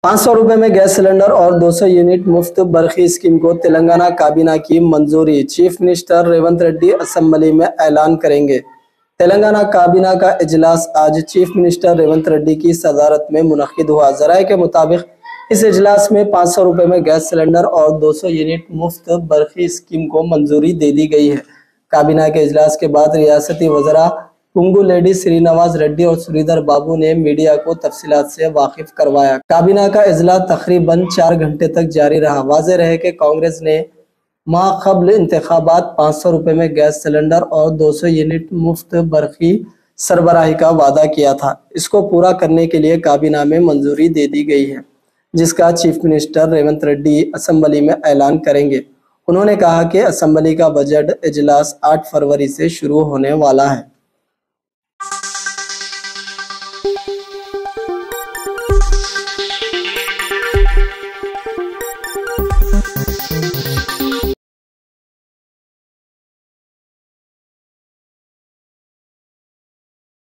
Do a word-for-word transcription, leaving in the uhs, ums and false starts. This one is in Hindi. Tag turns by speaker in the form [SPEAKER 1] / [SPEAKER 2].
[SPEAKER 1] पाँच सौ रुपए में गैस सिलेंडर और दो सौ यूनिट मुफ्त बरखी स्कीम को तेलंगाना काबीना की मंजूरी। Chief minister Revanth Reddy assembly में ऐलान करेंगे। तेलंगाना काबीना का इजलास आज चीफ मिनिस्टर रेवंत रेड्डी की सदारत में मुनक्किद हुआ। ज़राए के मुताबिक इस इजलास में पाँच सौ रुपए में गैस सिलेंडर और दो सौ यूनिट मुफ्त बरखी स्कीम को मंजूरी दे दी गई है। काबीना के इजलास के बाद रियासती वज़रा पुंगुलेडी श्रीनिवास रेड्डी और श्रीधर बाबू ने मीडिया को तफसीलात से वाकिफ करवाया। काबीना का इजलास तकरीबन चार घंटे तक जारी रहा। वाज़ेह रहे कि कांग्रेस ने माह क़ब्ल इंतखाबात पाँच सौ रुपए में गैस सिलेंडर और दो सौ यूनिट मुफ्त बरखी सरबराही का वादा किया था। इसको पूरा करने के लिए काबीना में मंजूरी दे दी गई है, जिसका chief minister Revanth Reddy assembly में ऐलान करेंगे। उन्होंने कहा कि असेंबली का बजट इजलास आठ फरवरी से शुरू होने वाला है।